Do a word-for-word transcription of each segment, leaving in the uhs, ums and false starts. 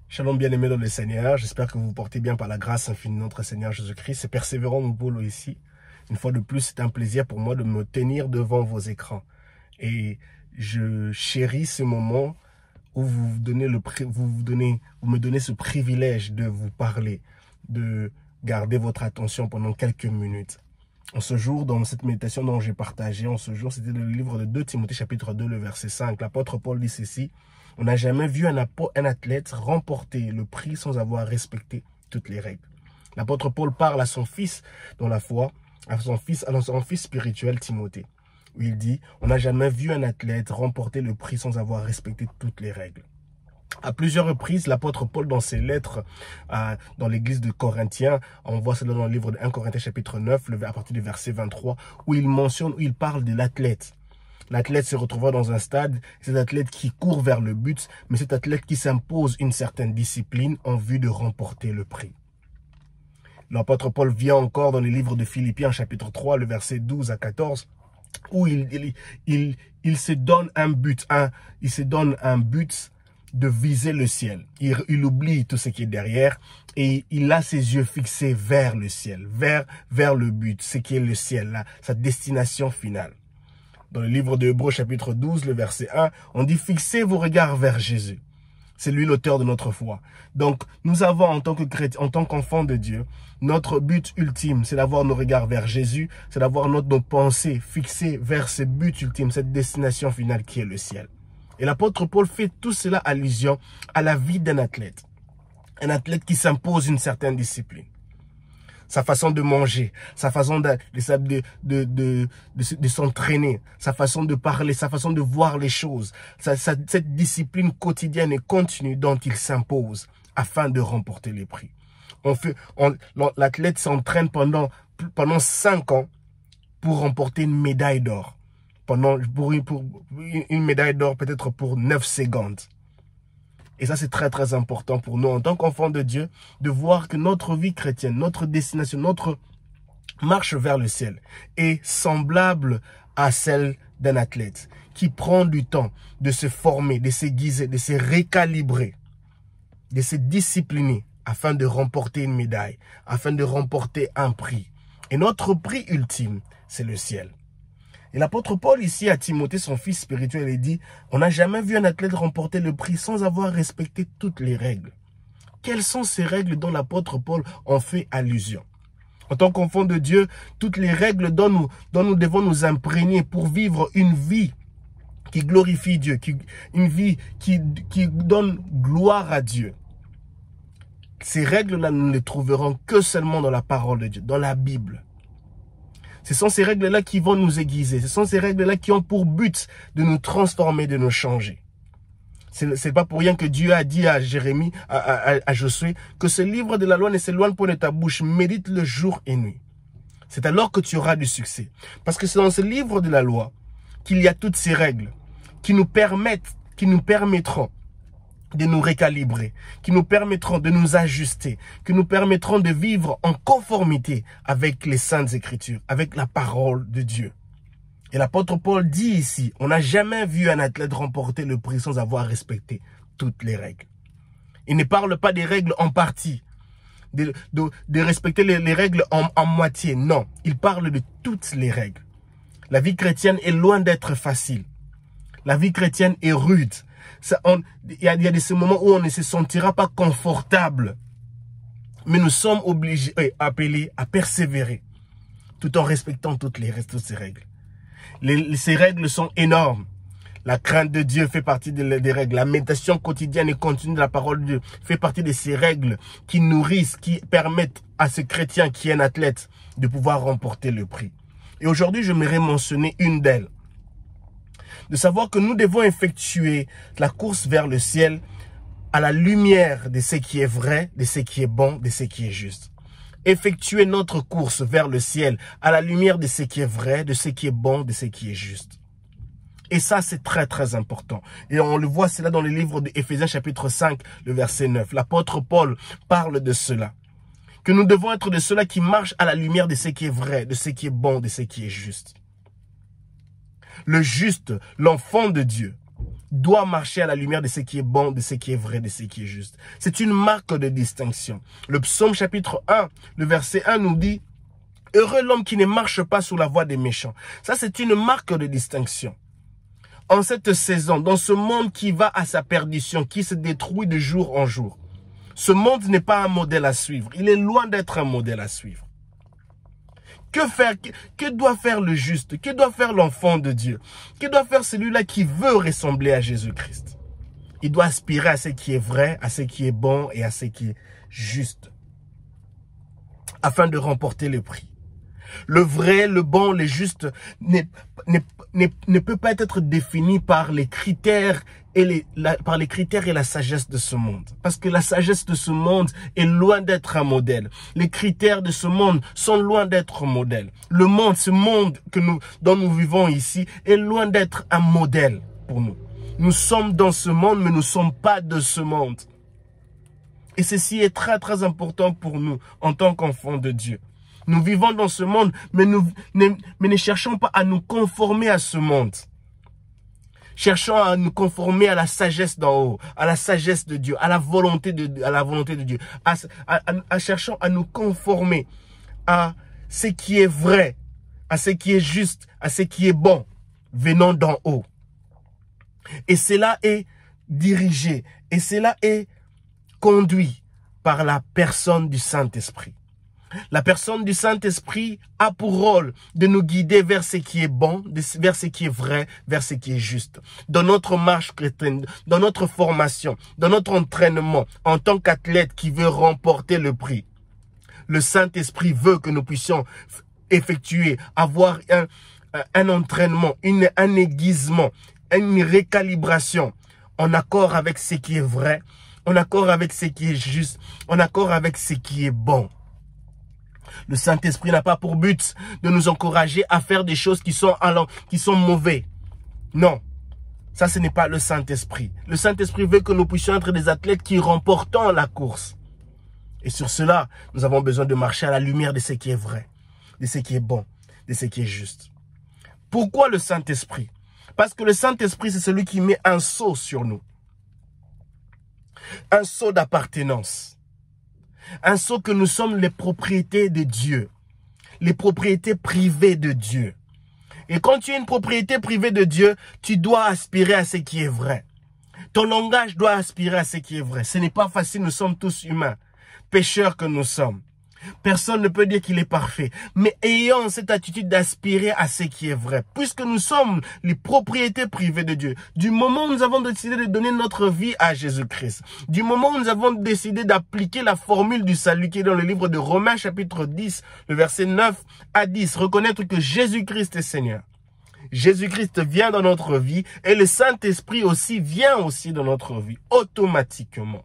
Shalom bien-aimés dans le Seigneur, j'espère que vous vous portez bien par la grâce infinie de notre Seigneur Jésus-Christ. C'est Persévérant Moupolo ici. Une fois de plus, c'est un plaisir pour moi de me tenir devant vos écrans. Et je chéris ce moment où vous, vous, donnez le, vous, vous, donnez, vous me donnez ce privilège de vous parler, de garder votre attention pendant quelques minutes. En ce jour, dans cette méditation dont j'ai partagé, en ce jour, c'était le livre de deux Timothée chapitre deux, le verset cinq. L'apôtre Paul dit ceci: on n'a jamais vu un, un athlète remporter le prix sans avoir respecté toutes les règles. L'apôtre Paul parle à son fils dans la foi, à son fils, à son fils spirituel Timothée, où il dit: on n'a jamais vu un athlète remporter le prix sans avoir respecté toutes les règles. À plusieurs reprises, l'apôtre Paul, dans ses lettres euh, dans l'église de Corinthiens, on voit cela dans le livre de un Corinthiens chapitre neuf, à partir du verset vingt-trois, où il mentionne, où il parle de l'athlète. L'athlète se retrouvera dans un stade, cet athlète qui court vers le but, mais cet athlète qui s'impose une certaine discipline en vue de remporter le prix. L'apôtre Paul vient encore dans les livres de Philippiens, chapitre trois, le verset douze à quatorze, où il, il, il, il se donne un but, un, il se donne un but de viser le ciel. Il, il oublie tout ce qui est derrière et il a ses yeux fixés vers le ciel, vers, vers le but, ce qui est le ciel, là, sa destination finale. Dans le livre de Hébreux chapitre douze, le verset un, on dit: fixez vos regards vers Jésus. C'est lui l'auteur de notre foi. Donc, nous avons en tant que chrétiens, en tant qu'enfants de Dieu, notre but ultime, c'est d'avoir nos regards vers Jésus, c'est d'avoir notre, nos pensées fixées vers ce but ultime, cette destination finale qui est le ciel. Et l'apôtre Paul fait tout cela allusion à la vie d'un athlète. Un athlète qui s'impose une certaine discipline. Sa façon de manger, sa façon de, de, de, de, de, de, de s'entraîner, sa façon de parler, sa façon de voir les choses, sa, sa, cette discipline quotidienne et continue dont il s'impose afin de remporter les prix. On fait, on, l'athlète s'entraîne pendant, pendant cinq ans pour remporter une médaille d'or. Pendant, pour, une, pour une médaille d'or peut-être pour neuf secondes. Et ça, c'est très, très important pour nous, en tant qu'enfants de Dieu, de voir que notre vie chrétienne, notre destination, notre marche vers le ciel est semblable à celle d'un athlète qui prend du temps de se former, de s'aiguiser, de se récalibrer, de se discipliner afin de remporter une médaille, afin de remporter un prix. Et notre prix ultime, c'est le ciel. Et l'apôtre Paul ici à Timothée, son fils spirituel, il dit: on n'a jamais vu un athlète remporter le prix sans avoir respecté toutes les règles. Quelles sont ces règles dont l'apôtre Paul en fait allusion? En tant qu'enfant de Dieu, toutes les règles dont nous, dont nous devons nous imprégner pour vivre une vie qui glorifie Dieu, qui, une vie qui, qui donne gloire à Dieu. Ces règles-là, nous ne les trouverons que seulement dans la parole de Dieu, dans la Bible. Ce sont ces règles-là qui vont nous aiguiser. Ce sont ces règles-là qui ont pour but de nous transformer, de nous changer. Ce n'est pas pour rien que Dieu a dit à Jérémie, à, à, à Josué, que ce livre de la loi ne s'éloigne pas de ta bouche, médite-le jour et nuit. C'est alors que tu auras du succès. Parce que c'est dans ce livre de la loi qu'il y a toutes ces règles qui nous permettent, qui nous permettront de nous récalibrer, qui nous permettront de nous ajuster, qui nous permettront de vivre en conformité avec les saintes écritures, avec la parole de Dieu. Et l'apôtre Paul dit ici: on n'a jamais vu un athlète remporter le prix sans avoir respecté toutes les règles. Il ne parle pas des règles en partie, de, de, de respecter les, les règles en, en moitié. Non, il parle de toutes les règles. La vie chrétienne est loin d'être facile. La vie chrétienne est rude. Ça, on, il y a, il y a de ces moments où on ne se sentira pas confortable. Mais nous sommes obligés, euh, appelés à persévérer, tout en respectant toutes, les, toutes ces règles. Les, ces règles sont énormes. La crainte de Dieu fait partie de, des règles. La méditation quotidienne et continue de la parole de Dieu fait partie de ces règles qui nourrissent, qui permettent à ce chrétien qui est un athlète de pouvoir remporter le prix. Et aujourd'hui, je j'aimerais mentionner une d'elles. De savoir que nous devons effectuer la course vers le ciel à la lumière de ce qui est vrai, de ce qui est bon, de ce qui est juste. Effectuer notre course vers le ciel à la lumière de ce qui est vrai, de ce qui est bon, de ce qui est juste. Et ça, c'est très, très important. Et on le voit, c'est là dans le livre d'Éphésiens chapitre cinq, le verset neuf. L'apôtre Paul parle de cela. Que nous devons être de ceux-là qui marchent à la lumière de ce qui est vrai, de ce qui est bon, de ce qui est juste. Le juste, l'enfant de Dieu, doit marcher à la lumière de ce qui est bon, de ce qui est vrai, de ce qui est juste. C'est une marque de distinction. Le psaume chapitre un, le verset un nous dit « Heureux l'homme qui ne marche pas sous la voie des méchants ». Ça, c'est une marque de distinction. En cette saison, dans ce monde qui va à sa perdition, qui se détruit de jour en jour, ce monde n'est pas un modèle à suivre. Il est loin d'être un modèle à suivre. Que faire? Que, que doit faire le juste? Que doit faire l'enfant de Dieu? Que doit faire celui-là qui veut ressembler à Jésus-Christ? Il doit aspirer à ce qui est vrai, à ce qui est bon et à ce qui est juste, afin de remporter le prix. Le vrai, le bon, le juste n'est, n'est, n'est, ne peut pas être défini par les critères et les, la, par les critères et la sagesse de ce monde. Parce que la sagesse de ce monde est loin d'être un modèle. Les critères de ce monde sont loin d'être un modèle. Le monde, ce monde que nous, dont nous vivons ici, est loin d'être un modèle pour nous. Nous sommes dans ce monde, mais nous ne sommes pas de ce monde. Et ceci est très très important pour nous en tant qu'enfants de Dieu. Nous vivons dans ce monde, mais nous ne, mais ne cherchons pas à nous conformer à ce monde. Cherchons à nous conformer à la sagesse d'en haut, à la sagesse de Dieu, à la volonté de, à la volonté de Dieu. À, à, à, à cherchons à nous conformer à ce qui est vrai, à ce qui est juste, à ce qui est bon, venant d'en haut. Et cela est dirigé, et cela est conduit par la personne du Saint-Esprit. La personne du Saint-Esprit a pour rôle de nous guider vers ce qui est bon, vers ce qui est vrai, vers ce qui est juste. Dans notre marche chrétienne, dans notre formation, dans notre entraînement, en tant qu'athlète qui veut remporter le prix, le Saint-Esprit veut que nous puissions effectuer, avoir un, un entraînement, une, un aiguisement, une récalibration en accord avec ce qui est vrai, en accord avec ce qui est juste, en accord avec ce qui est bon. Le Saint-Esprit n'a pas pour but de nous encourager à faire des choses qui sont, qui sont mauvaises. Non, ça ce n'est pas le Saint-Esprit. Le Saint-Esprit veut que nous puissions être des athlètes qui remportons la course. Et sur cela, nous avons besoin de marcher à la lumière de ce qui est vrai, de ce qui est bon, de ce qui est juste. Pourquoi le Saint-Esprit? Parce que le Saint-Esprit, c'est celui qui met un sceau sur nous. Un sceau d'appartenance. Un sceau que nous sommes les propriétés de Dieu. Les propriétés privées de Dieu. Et quand tu es une propriété privée de Dieu, tu dois aspirer à ce qui est vrai. Ton langage doit aspirer à ce qui est vrai. Ce n'est pas facile, nous sommes tous humains. Pécheurs que nous sommes. Personne ne peut dire qu'il est parfait. Mais ayons cette attitude d'aspirer à ce qui est vrai. Puisque nous sommes les propriétés privées de Dieu. Du moment où nous avons décidé de donner notre vie à Jésus-Christ. Du moment où nous avons décidé d'appliquer la formule du salut qui est dans le livre de Romains chapitre dix, le verset neuf à dix. Reconnaître que Jésus-Christ est Seigneur. Jésus-Christ vient dans notre vie et le Saint-Esprit aussi vient aussi dans notre vie. Automatiquement.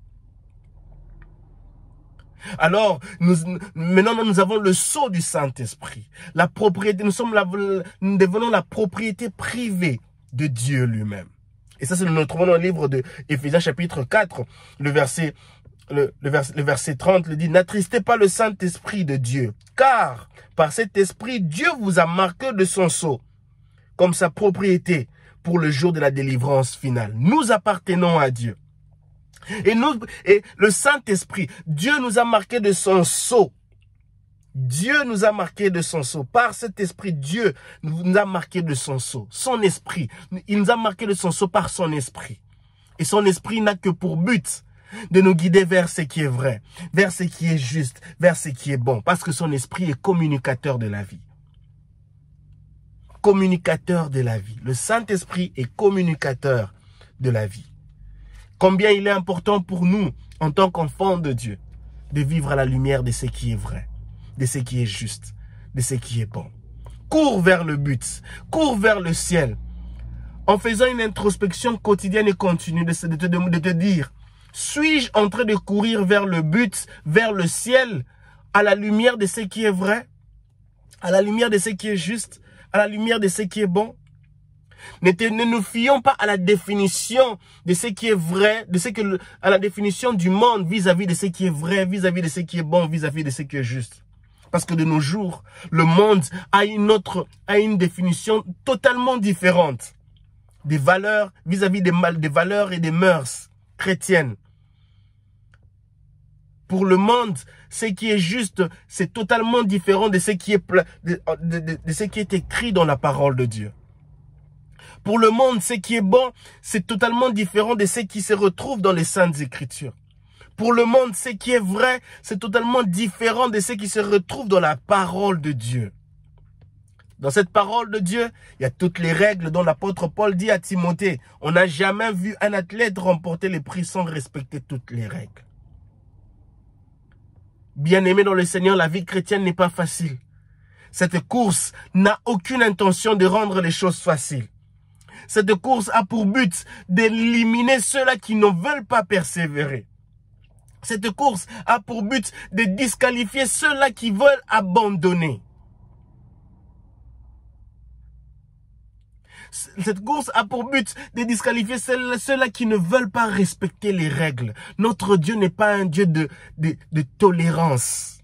Alors, nous, maintenant, nous avons le sceau du Saint-Esprit. La propriété, nous sommes la, nous devenons la propriété privée de Dieu lui-même. Et ça, c'est nous trouvons dans le livre de Éphésiens chapitre quatre, le verset, le, le, vers, le verset trente, le dit, n'attristez pas le Saint-Esprit de Dieu, car par cet esprit, Dieu vous a marqué de son sceau, comme sa propriété pour le jour de la délivrance finale. Nous appartenons à Dieu. Et, nous, et le Saint-Esprit, Dieu nous a marqué de son sceau. Dieu nous a marqué de son sceau. Par cet esprit, Dieu nous a marqué de son sceau. Son esprit, il nous a marqué de son sceau par son esprit. Et son esprit n'a que pour but de nous guider vers ce qui est vrai, vers ce qui est juste, vers ce qui est bon. Parce que son esprit est communicateur de la vie. Communicateur de la vie. Le Saint-Esprit est communicateur de la vie. Combien il est important pour nous, en tant qu'enfants de Dieu, de vivre à la lumière de ce qui est vrai, de ce qui est juste, de ce qui est bon. Cours vers le but, cours vers le ciel, en faisant une introspection quotidienne et continue de te, de, de te dire, suis-je en train de courir vers le but, vers le ciel, à la lumière de ce qui est vrai, à la lumière de ce qui est juste, à la lumière de ce qui est bon? Ne, te, ne nous fions pas à la définition de ce qui est vrai, de ce que le, à la définition du monde vis-à-vis de ce qui est vrai, vis-à-vis de ce qui est bon, vis-à-vis de ce qui est juste. Parce que de nos jours, le monde a une autre, a une définition totalement différente des valeurs, vis-à-vis des, mal, des valeurs et des mœurs chrétiennes. Pour le monde, ce qui est juste, c'est totalement différent de ce qui est, de, de, de, de ce qui est écrit dans la parole de Dieu. Pour le monde, ce qui est bon, c'est totalement différent de ce qui se retrouve dans les Saintes Écritures. Pour le monde, ce qui est vrai, c'est totalement différent de ce qui se retrouve dans la parole de Dieu. Dans cette parole de Dieu, il y a toutes les règles dont l'apôtre Paul dit à Timothée. On n'a jamais vu un athlète remporter les prix sans respecter toutes les règles. Bien-aimé dans le Seigneur, la vie chrétienne n'est pas facile. Cette course n'a aucune intention de rendre les choses faciles. Cette course a pour but d'éliminer ceux-là qui ne veulent pas persévérer. Cette course a pour but de disqualifier ceux-là qui veulent abandonner. Cette course a pour but de disqualifier ceux-là qui ne veulent pas respecter les règles. Notre Dieu n'est pas un Dieu de, de, de tolérance.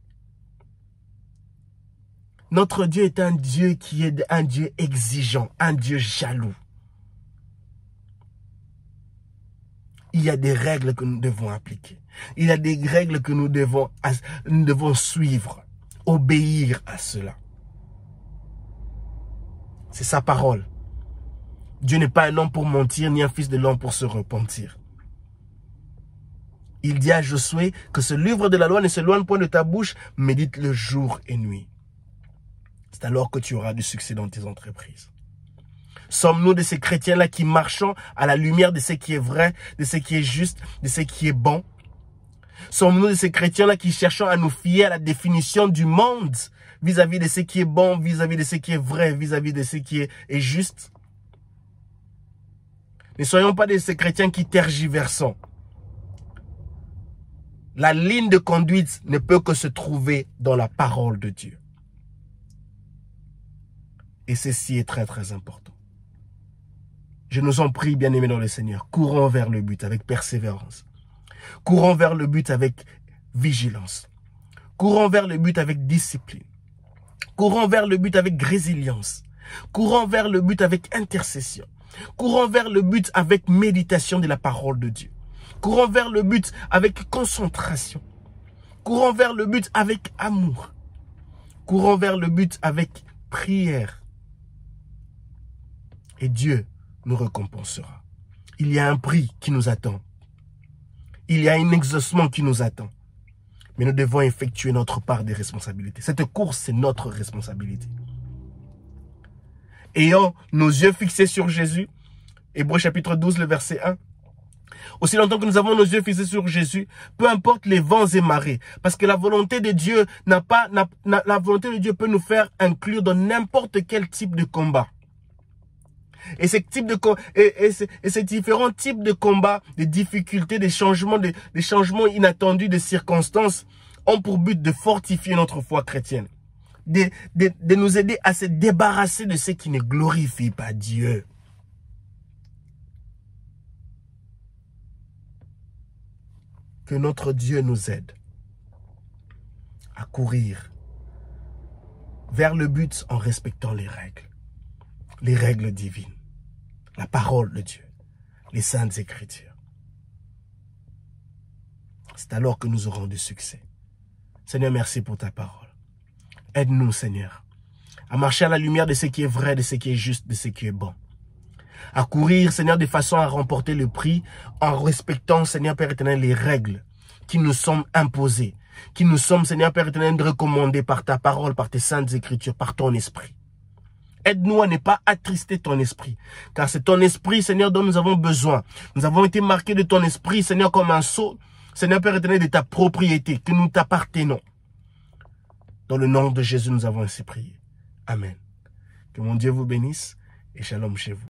Notre Dieu est un Dieu qui est un Dieu exigeant, un Dieu jaloux. Il y a des règles que nous devons appliquer. Il y a des règles que nous devons, nous devons suivre, obéir à cela. C'est sa parole. Dieu n'est pas un homme pour mentir, ni un fils de l'homme pour se repentir. Il dit à Josué que ce livre de la loi ne s'éloigne point de ta bouche, médite le jour et nuit. C'est alors que tu auras du succès dans tes entreprises. Sommes-nous de ces chrétiens-là qui marchons à la lumière de ce qui est vrai, de ce qui est juste, de ce qui est bon? Sommes-nous de ces chrétiens-là qui cherchons à nous fier à la définition du monde vis-à-vis de ce qui est bon, vis-à-vis de ce qui est vrai, vis-à-vis de ce qui est, est juste? Ne soyons pas de ces chrétiens qui tergiversent. La ligne de conduite ne peut que se trouver dans la parole de Dieu. Et ceci est très très important. Je nous en prie, bien-aimés dans le Seigneur, courons vers le but avec persévérance. Courons vers le but avec vigilance. Courons vers le but avec discipline. Courons vers le but avec résilience. Courons vers le but avec intercession. Courons vers le but avec méditation de la parole de Dieu. Courons vers le but avec concentration. Courons vers le but avec amour. Courons vers le but avec prière. Et Dieu nous récompensera. Il y a un prix qui nous attend. Il y a un exaucement qui nous attend. Mais nous devons effectuer notre part des responsabilités. Cette course, c'est notre responsabilité. Ayant nos yeux fixés sur Jésus, Hébreux chapitre douze, le verset un. Aussi longtemps que nous avons nos yeux fixés sur Jésus, peu importe les vents et marées, parce que la volonté de Dieu n'a pas, n'a, la volonté de Dieu peut nous faire inclure dans n'importe quel type de combat. Et ces types de et, et, ces, et ces différents types de combats, des difficultés, des changements, des, des changements inattendus, des circonstances, ont pour but de fortifier notre foi chrétienne. De, de, de nous aider à se débarrasser de ce qui ne glorifie pas Dieu. Que notre Dieu nous aide à courir vers le but en respectant les règles. Les règles divines. La parole de Dieu. Les Saintes Écritures. C'est alors que nous aurons du succès. Seigneur, merci pour ta parole. Aide-nous, Seigneur, à marcher à la lumière de ce qui est vrai, de ce qui est juste, de ce qui est bon. À courir, Seigneur, de façon à remporter le prix en respectant, Seigneur Père éternel, les règles qui nous sont imposées, qui nous sont, Seigneur Père éternel, recommandées par ta parole, par tes saintes écritures, par ton esprit. Aide-nous à ne pas attrister ton esprit, car c'est ton esprit, Seigneur, dont nous avons besoin. Nous avons été marqués de ton esprit, Seigneur, comme un sceau, Seigneur Père éternel, de ta propriété, que nous t'appartenons. Dans le nom de Jésus, nous avons ainsi prié. Amen. Que mon Dieu vous bénisse et shalom chez vous.